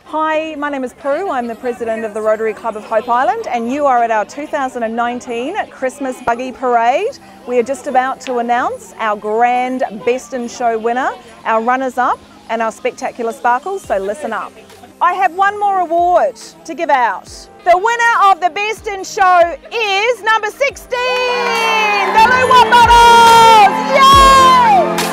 Hi, my name is Prue. I'm the president of the Rotary Club of Hope Island, and you are at our 2019 Christmas Buggy Parade. We are just about to announce our grand Best in Show winner, our runners-up and our spectacular sparkles, so listen up. I have one more award to give out. The winner of the Best in Show is number 16, the Luwa Bottles! Yay!